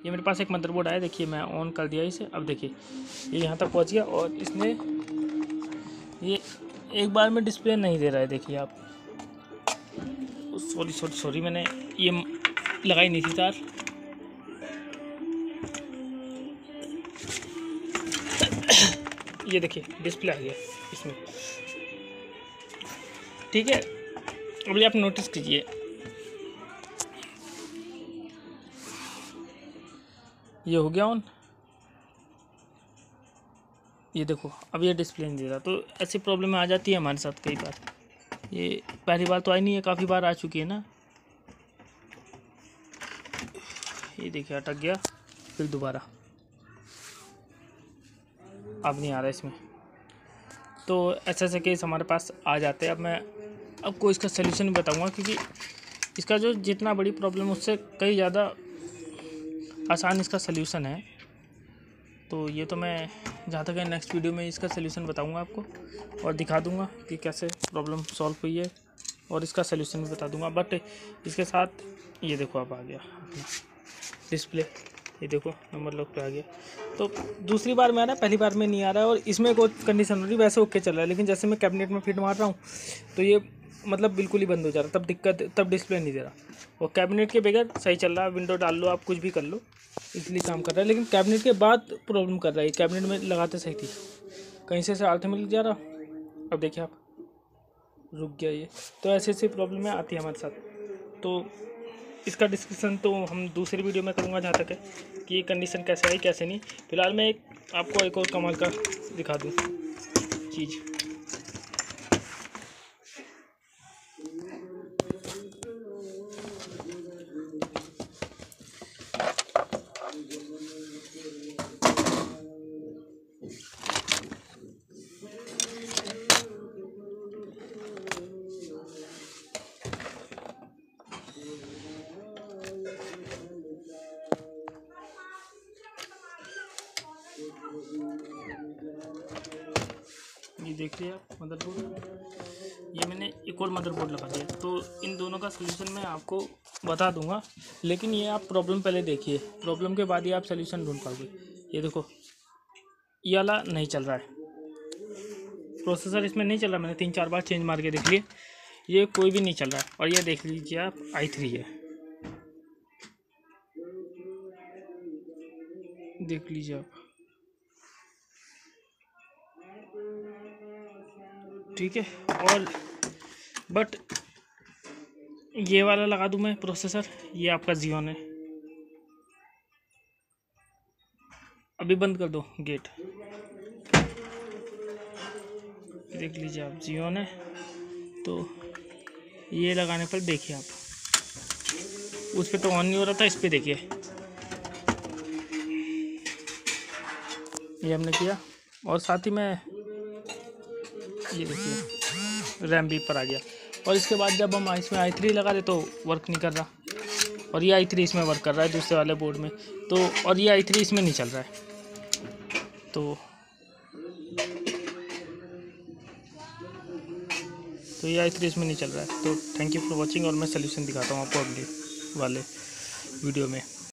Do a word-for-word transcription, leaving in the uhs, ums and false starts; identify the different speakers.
Speaker 1: ये मेरे पास एक मदरबोर्ड आया, देखिए मैं ऑन कर दिया इसे। अब देखिए ये यहाँ तक पहुँच गया और इसने ये एक बार में डिस्प्ले नहीं दे रहा है। देखिए आप, सॉरी सॉरी सॉरी मैंने ये लगाई नहीं थी तार। ये देखिए डिस्प्ले आ गया इसमें, ठीक है। अभी आप नोटिस कीजिए, ये हो गया ऑन। ये देखो अब ये डिस्प्ले नहीं दे रहा। तो ऐसी प्रॉब्लम आ जाती है हमारे साथ कई बार। ये पहली बार तो आई नहीं है, काफ़ी बार आ चुकी है ना। ये देखिए अटक गया, फिर दोबारा अब नहीं आ रहा इसमें। तो ऐसे ऐसे केस हमारे पास आ जाते हैं। अब मैं आपको इसका सलूशन बताऊंगा, क्योंकि इसका जो जितना बड़ी प्रॉब्लम उससे कई ज़्यादा आसान इसका सलूशन है। तो ये तो मैं जहाँ तक है नेक्स्ट वीडियो में इसका सलूशन बताऊंगा आपको और दिखा दूंगा कि कैसे प्रॉब्लम सॉल्व हुई है, और इसका सलूशन भी बता दूंगा। बट इसके साथ ये देखो अब आ गया अपना डिस्प्ले, ये देखो नंबर लॉक पे आ गया। तो दूसरी बार में आ रहा है, पहली बार में नहीं आ रहा है। और इसमें कोई कंडीशन हो रही, वैसे ओके चल रहा है, लेकिन जैसे मैं कैबिनेट में फिट मार रहा हूँ तो ये मतलब बिल्कुल ही बंद हो जा रहा है, तब दिक्कत, तब डिस्प्ले नहीं दे रहा। और कैबिनेट के बगैर सही चल रहा है, विंडो डाल लो आप, कुछ भी कर लो, इसलिए काम कर रहा है। लेकिन कैबिनेट के बाद प्रॉब्लम कर रहा है। कैबिनेट में लगाते सही थी, कहीं से से आते मिल जा रहा। अब देखिए आप, रुक गया ये। तो ऐसे ऐसी प्रॉब्लमें आती है हमारे साथ। तो इसका डिस्कशन तो हम दूसरी वीडियो में करूँगा, जहाँ तक है कि ये कंडीशन कैसे आई कैसे नहीं। फिलहाल मैं एक आपको एक और कमाल का दिखा दूँ चीज़। ये देखिए आप मदरबोर्ड, ये मैंने एक और मदरबोर्ड लगा दिया। तो इन दोनों का सलूशन मैं आपको बता दूंगा, लेकिन ये आप प्रॉब्लम पहले देखिए, प्रॉब्लम के बाद ही आप सलूशन ढूंढ पाओगे। ये देखो ये वाला नहीं चल रहा है, प्रोसेसर इसमें नहीं चल रहा। मैंने तीन चार बार चेंज मार के देख लिए, ये कोई भी नहीं चल रहा है। और ये देख लीजिए आप, आई थ्री है, देख लीजिए आप, ठीक है। और बट ये वाला लगा दूं मैं प्रोसेसर, ये आपका जियोन है। अभी बंद कर दो गेट, देख लीजिए आप, जियोन है। तो ये लगाने पर देखिए आप, उस पर तो ऑन नहीं हो रहा था, इस पर देखिए ये हमने किया। और साथ ही में ये देखिए रैम भी पर आ गया। और इसके बाद जब हम इसमें आई थ्री लगा रहे तो वर्क नहीं कर रहा, और ये आई थ्री इसमें वर्क कर रहा है दूसरे वाले बोर्ड में। तो और ये आई थ्री इसमें नहीं चल रहा है। तो तो ये आई थ्री इसमें नहीं चल रहा है। तो थैंक यू फॉर वॉचिंग, और मैं सलूशन दिखाता हूँ आपको अगले वाले वीडियो में।